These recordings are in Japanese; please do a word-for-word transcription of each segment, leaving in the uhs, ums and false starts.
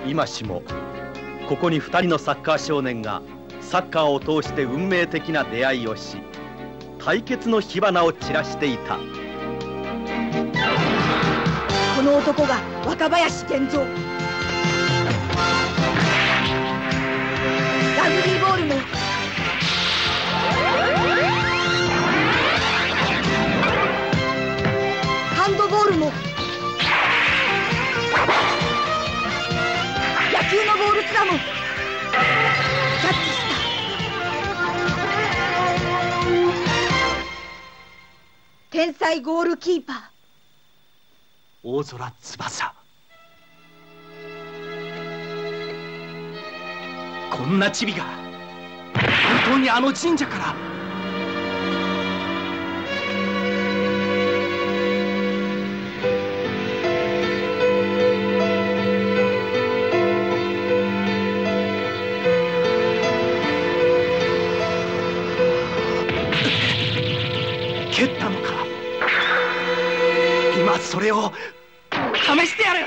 今しもここに二人のサッカー少年がサッカーを通して運命的な出会いをし、対決の火花を散らしていた。 この男が若林源三。ラグビーボールもハンドボールも野球のボールすらもキャッチした。天才ゴールキーパー大空翼。こんなチビが本当にあの神社から。蹴ったのか。今それを試してやる。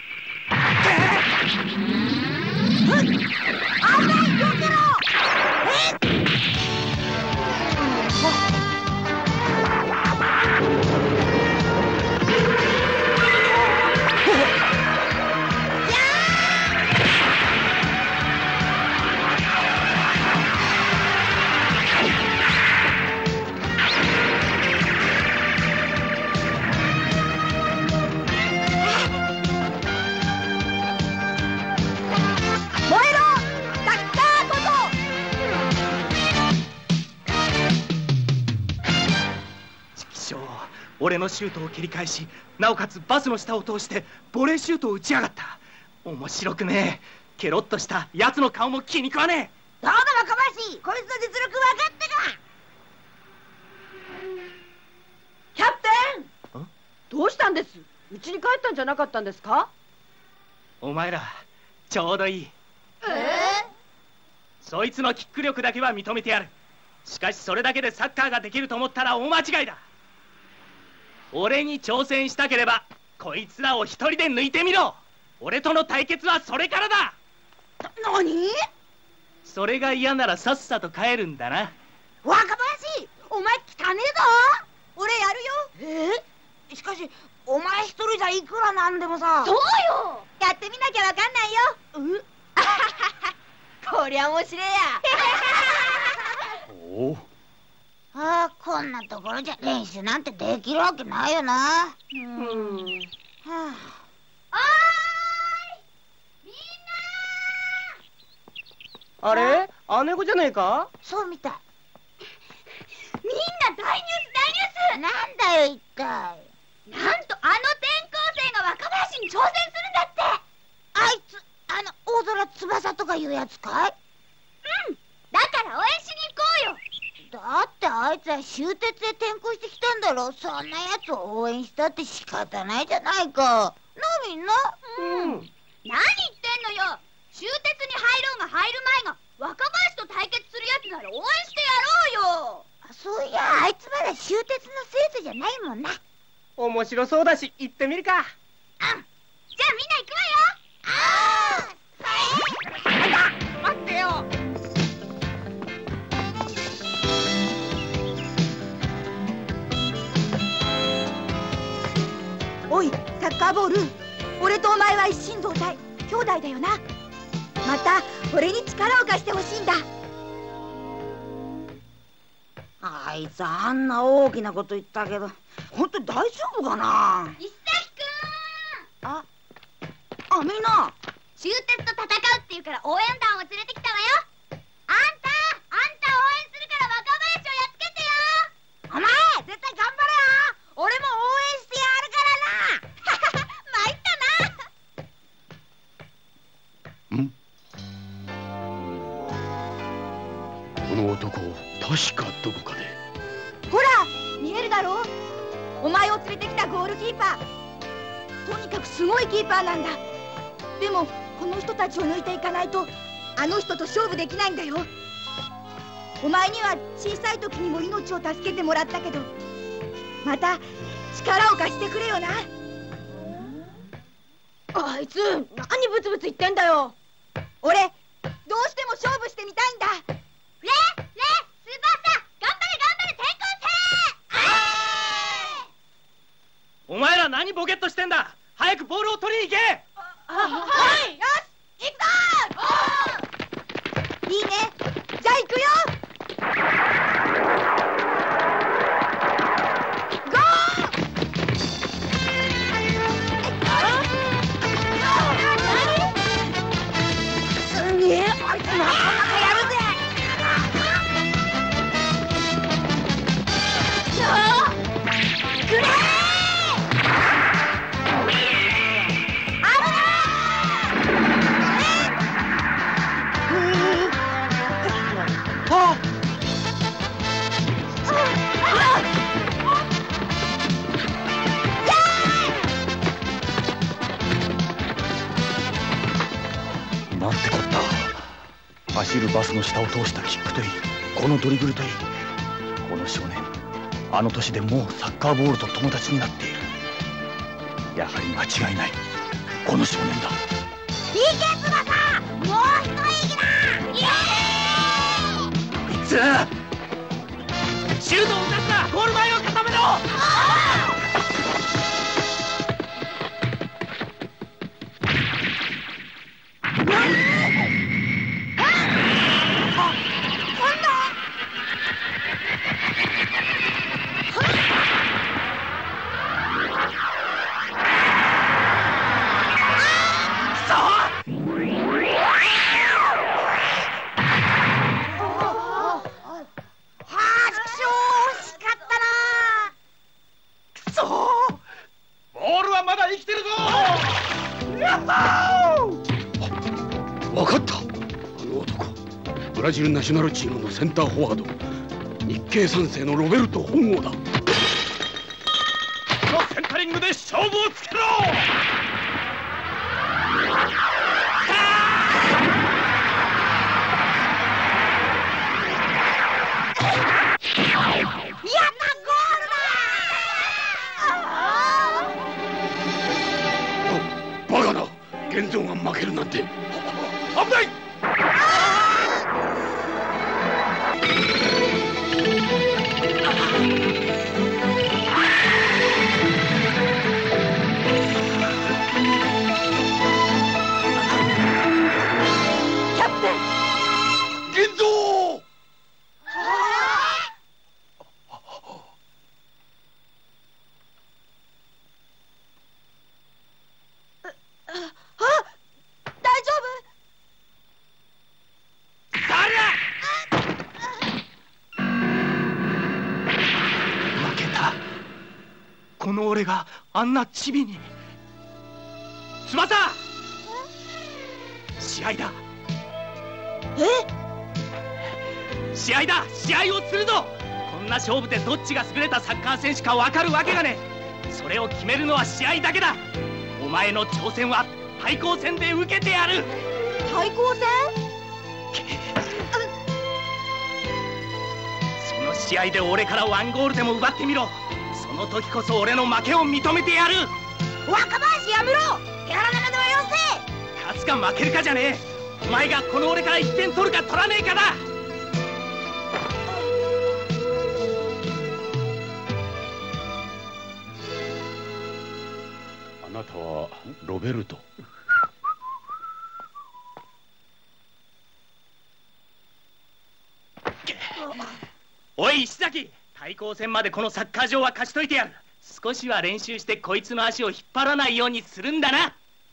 俺のシュートを蹴り返し、なおかつバスの下を通してボレーシュートを打ちやがった。面白くねえ。ケロッとした奴の顔も気に食わねえ。 どうだ若林、こいつの実力分かったか。キャプテン、どうしたんです？家に帰ったんじゃなかったんですか？ お前らちょうどいい。 えー、 そいつのキック力だけは認めてやる。しかしそれだけでサッカーができると思ったら大間違いだ。俺に挑戦したければこいつらを一人で抜いてみろ。俺との対決はそれからだ。 何？ それが嫌ならさっさと帰るんだな。 若林、お前汚ねえぞ。俺やるよ。えー、しかしお前一人じゃいくらなんでもさ。そうよ、やってみなきゃわかんないよ。うこりゃ面白いや。 おお、 ああ、こんなところじゃ練習なんてできるわけないよな。うん。はあ、おーい、みんな。あれ、姉子じゃねえか？ そうみたい。みんな大ニュース大ニュース。なんだよ一体。なんとあの転校生が若林に挑戦するんだって。あいつ、あの大空翼とかいうやつかい？うん。だから応援しに行こうよ。だってあいつは終鉄で転校してきたんだろ。そんなやつを応援したって仕方ないじゃないか。な、みんな。うん。何言ってんのよ。終鉄に入ろうが入る前が若林と対決するやつなら応援してやろうよ。あ、そういや、あいつまだ終鉄の生徒じゃないもんな。 面白そうだし行ってみるか。うん。 じゃあみんな行くわよ。ああ、はい。 待ってよ。 おい、サッカーボール、俺とお前は一心同体、兄弟だよな。また俺に力を貸してほしいんだ。あいつあんな大きなこと言ったけど、本当に大丈夫かな。石崎くん。あ、あ、みんな終鉄と戦うって言うから応援団を連れてきたわよ。あんた、あんた応援するから若林をやっつけてよ。お前絶対頑張れよ。俺も応援してやるからな。参ったな。 ん？この男、確かどこかで。 ほら、見えるだろう。お前を連れてきたゴールキーパー。とにかくすごいキーパーなんだ。でもこの人たちを抜いていかないとあの人と勝負できないんだよ。お前には小さい時にも命を助けてもらったけど、また力を貸してくれよな。 あいつ何ブツブツ言ってんだよ。俺どうしても勝負してみたいんだ。レレスーパースター頑張れ頑張れ転校生。 お前ら何ボケっとしてんだ。早くボールを取りに行け。 はい、よし行くぞ。いいね、じゃあ行くよ。ゴー。すげえ、あいつなかなかやるぜ。くれー。 なんてこった。走るバスの下を通したキックといい、このドリブルといい、この少年あの年でもうサッカーボールと友達になっている。やはり間違いない、この少年だ。 いけ翼、もう一息だ。イエーイ。 こいつシュートを打たすな。ゴール前を固めろ。 わかった。あの男、ブラジルナショナルチームのセンターフォワード、日系三世のロベルト本郷だ。このセンタリングで勝負をつけろ。 バカな、現像が負けるなんて。 危ない。 キャプテン現像。 この俺があんなチビに。翼、試合だ。 え？ 試合だ、試合をするぞ。こんな勝負でどっちが優れたサッカー選手か分かるわけがねえ。それを決めるのは試合だけだ。お前の挑戦は対抗戦で受けてやる。 対抗戦？ その試合で俺からワンゴールでも奪ってみろ。その時こそ俺の負けを認めてやる。 若林やめろ。手荒なまではよせ。 勝つか負けるかじゃねえ。お前がこの俺からいってん取るか取らねえかだ。 あなたはロベルト。 おい石崎、対抗戦までこのサッカー場は貸しといてやる。少しは練習してこいつの足を引っ張らないようにするんだな。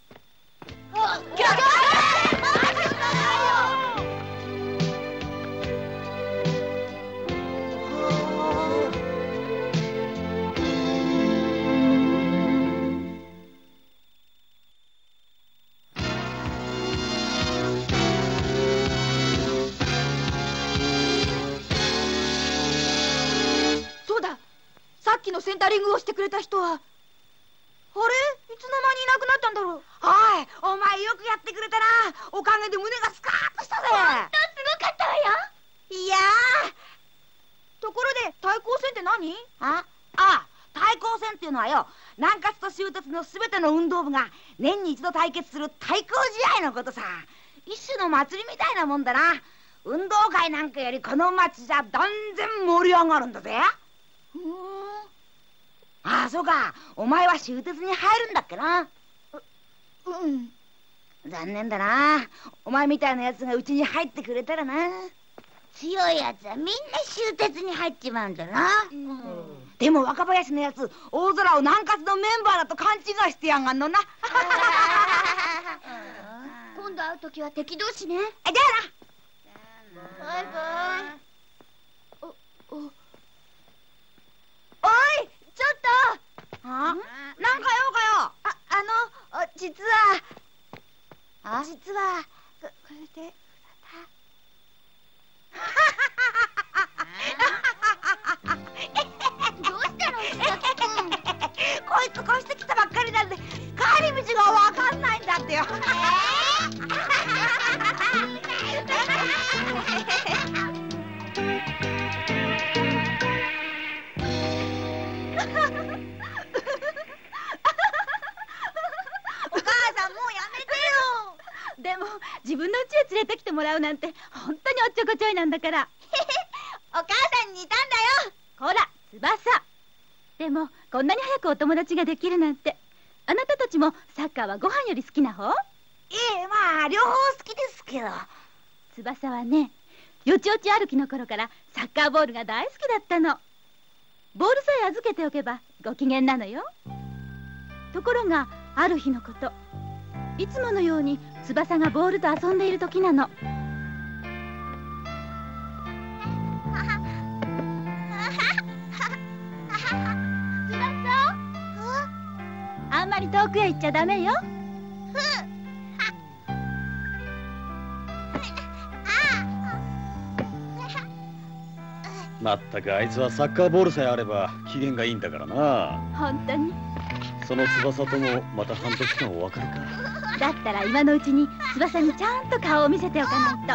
さっきのセンタリングをしてくれた人は、あれ、いつの間にいなくなったんだろう。おい、お前よくやってくれたな。おかげで胸がスカーッとしたぜ。ほんとすごかったわよ。いやー、ところで対抗戦って何？ああ、対抗戦っていうのはよ、 南葛と州鉄のすべての運動部が年に一度対決する対抗試合のことさ。一種の祭りみたいなもんだな。運動会なんかよりこの町じゃ断然盛り上がるんだぜ。ふーん。ああ、そうか。お前は州鉄に入るんだっけな。う、うん。残念だな。お前みたいなやつがうちに入ってくれたらな。強いやつはみんな州鉄に入っちまうんだな。うん、でも若林のやつ、大空を南葛のメンバーだと勘違いしてやがんのな。 今度会うときは敵同士ね。 じゃあな。バイバイ。お、お、おい、ちょっと。あ、なんか用かよ。あ、あの、実は。あ、実は。こ、これで。 どうしたの、石崎君。 こいつ越してきたばっかりなんで帰り道がわかんないんだってよ。お母さん、もうやめてよ。 でも自分の家へ連れてきてもらうなんて本当におっちょこちょいなんだから。 お母さんに似たんだよ。 こら、翼。でもこんなに早くお友達ができるなんて。あなたたちもサッカーはご飯より好きな方？ ええ、まあ両方好きですけど。 翼はね、よちよち歩きの頃からサッカーボールが大好きだったの。ボールさえ預けておけばご機嫌なのよ。ところがある日のこと、いつものように翼がボールと遊んでいる時なの。あんまり遠くへ行っちゃダメよ。 まったくあいつはサッカーボールさえあれば機嫌がいいんだからな。 本当に。 その翼ともまた半年間お別れか。 だったら今のうちに翼にちゃんと顔を見せておかないと。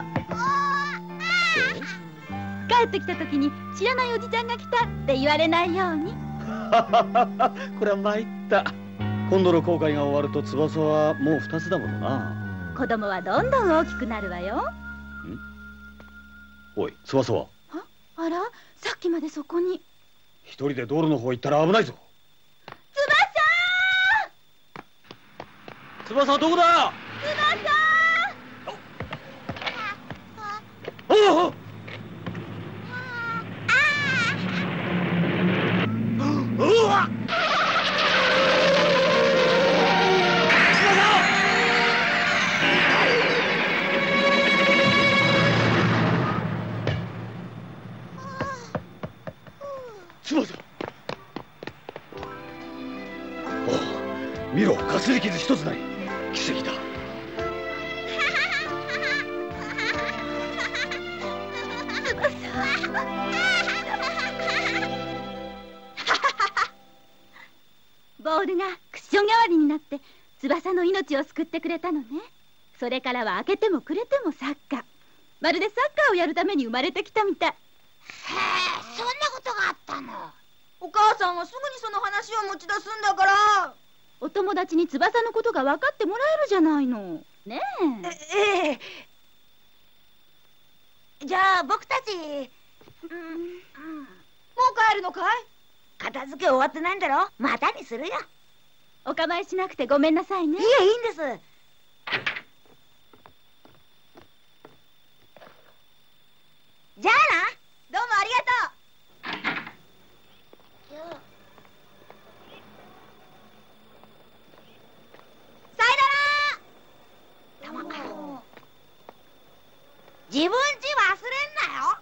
帰ってきた時に知らないおじちゃんが来たって言われないように。 これは参った。今度の航海が終わると翼はもう二つだものな。 子供はどんどん大きくなるわよ。ん？ おい、翼は？ あ、あら、さっきまでそこに。 一人で道路の方行ったら危ないぞ。翼！翼はどこだ？翼！おお！うわ！翼！おお、見ろ、かすり傷一つない。奇跡だ。 ボールがクッション代わりになって翼の命を救ってくれたのね。それからは開けてもくれてもサッカー。まるでサッカーをやるために生まれてきたみたい。へえ、そんなことがあったの。お母さんはすぐにその話を持ち出すんだから。 お友達に翼のことが分かってもらえるじゃないの。ねえ。 えええ。じゃあ僕たち、うん、うん、もう帰るのかい？片付け終わってないんだろ。またにするよ。 お構いしなくてごめんなさいね。 いえ、いいんです。じゃあな。どうもありがとう。さよなら。玉川。自分家忘れんなよ。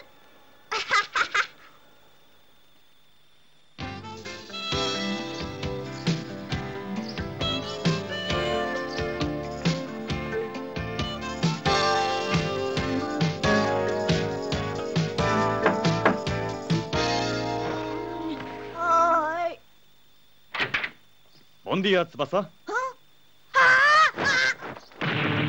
ボンディア翼。はああ、ああな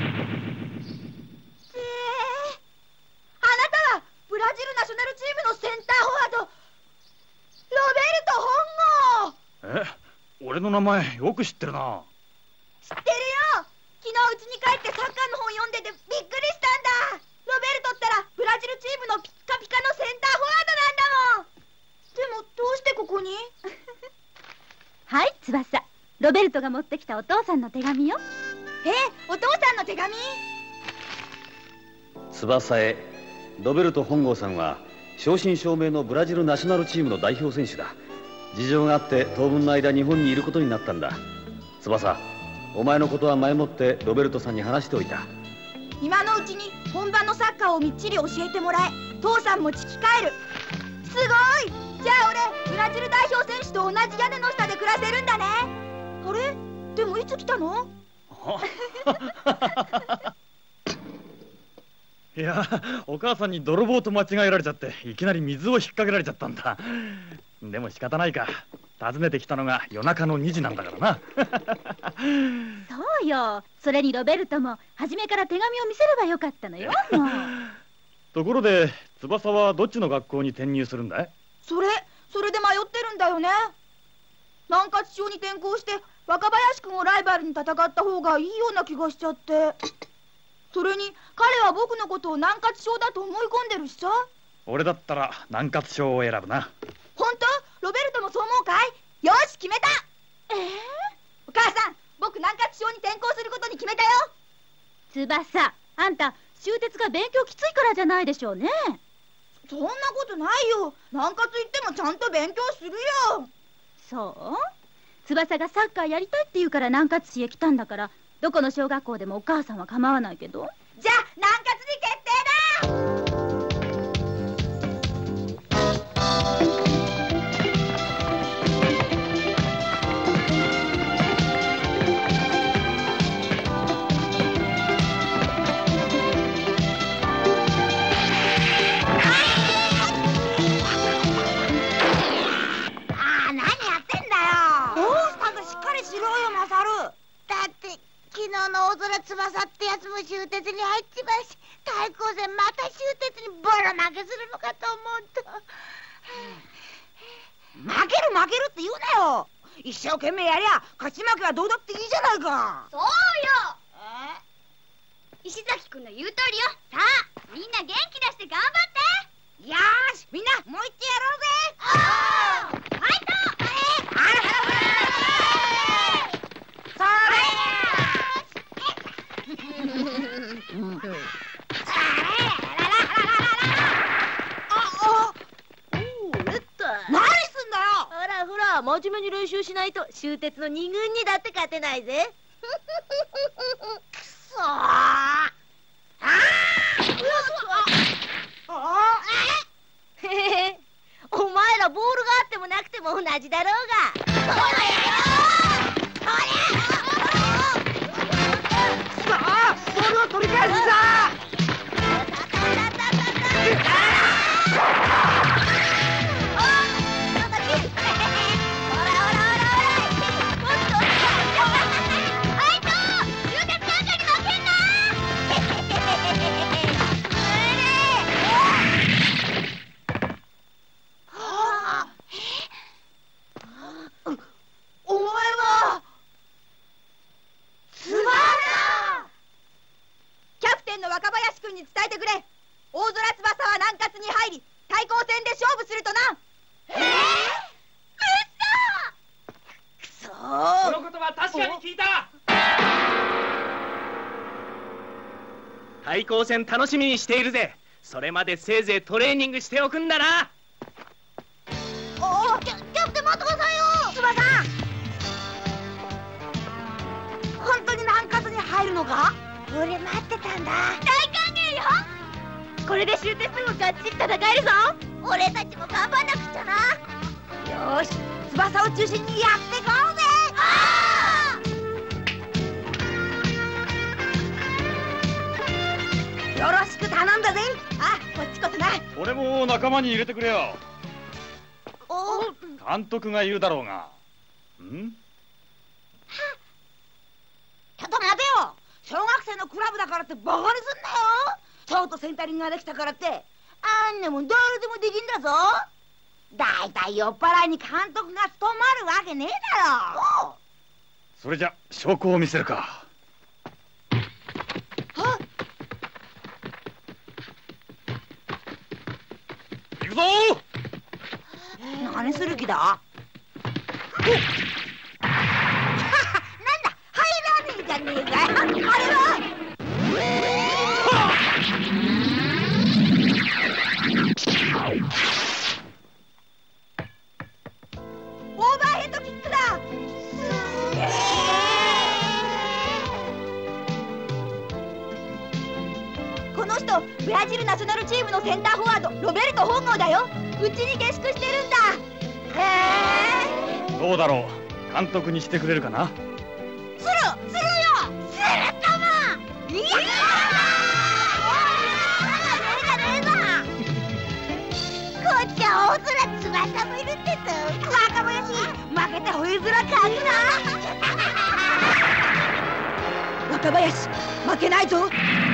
たはブラジルナショナルチームのセンターフォワードロベルト本郷。 え、 名前よく知ってるな。 知ってるよ。昨日うちに帰ってサッカーの本読んでてびっくりしたんだ。ロベルトったらブラジルチームのピッカピカのセンターフォワードなんだもん。でもどうしてここに？ はい、翼。ロベルトが持ってきたお父さんの手紙よ。 え、お父さんの手紙？ 翼へ、ロベルト本郷さんは正真正銘のブラジルナショナルチームの代表選手だ。事情があって当分の間日本にいることになったんだ。翼、お前のことは前もってロベルトさんに話しておいた。 今のうちに本場のサッカーをみっちり教えてもらえ、父さんも聞き返る。すごい。じゃあ俺ブラジル代表選手と同じ屋根の下で暮らせるんだね。あれ、でもいつ来たの？ いや、お母さんに泥棒と間違えられちゃっていきなり水を引っ掛けられちゃったんだ。でも仕方ないか。訪ねてきたのが夜中のにじなんだからな。 そうよ。それにロベルトも初めから手紙を見せればよかったのよ。もうところで翼はどっちの学校に転入するんだい？ それそれで迷ってるんだよね。南葛町に転校して若林君をライバルに戦った方がいいような気がしちゃって。それに彼は僕のことを南葛町だと思い込んでるしさ。 俺だったら南葛町を選ぶな。 本当？ロベルトもそう思うかい？よし、決めた。えー、お母さん、僕南葛町に転校することに決めたよ。 翼、あんた終鉄が勉強きついからじゃないでしょうね。 そんなことないよ。南葛行ってもちゃんと勉強するよ。 そう？翼がサッカーやりたいって言うから南葛市へ来たんだから、どこの小学校でもお母さんは構わないけど。 じゃあ南葛に決定だ。 昨日の大空翼ってやつも終鉄に入っちまうし、対抗戦また終鉄にボロ負けするのかと思うと。 負ける負けるって言うなよ。一生懸命やりゃ勝ち負けはどうだっていいじゃないか。 そうよ。石崎君の言う通りよ。さあみんな元気出して頑張って。 よーし、みんなもう一丁やろうぜ。 ファイト。 真面目に練習しないと終鉄の二軍にだって勝てないぜ。 くそー。あへへ、お前らボールがあってもなくても同じだろうが。 そうだよ。 さあ、ボールを取り返すぞ。 対抗戦楽しみにしているぜ。それまでせいぜいトレーニングしておくんだな。 おお、キャキャプテン待ってくださいよ。 翼さん、本当に南葛に入るのか？ 俺待ってたんだ。 大歓迎よ。これで終鉄もがっちり戦えるぞ。 俺たちも頑張んなくちゃな。 よーし、翼を中心にやっていこうぜ。 あー、よろしく頼んだぜ。あ、こっちこそな。 俺も仲間に入れてくれよ。 お監督が言うだろうが。ん？ ちょっと待てよ。小学生のクラブだからってバカにすんなよ。ショートセンタリングができたからってあんなもん誰でもできんだぞ。だいたい酔っ払いに監督が務まるわけねえだろ。 それじゃ証拠を見せるか。 は行くぞ。 何する気だ？なんだ、入らねえじゃねえかよ。あれはオーバーヘッドキックだ。すげえ。この人、ブラジルナショナルチームのセンターフォワード、ロベルト本郷だよ。うちに下宿してるんだ。へえ。 どうだろう、監督にしてくれるかな。 するするよ。するとも。いやこっちは大空翼もいるってと。若林、負けてほいずらかくな。若林、負けないぞ。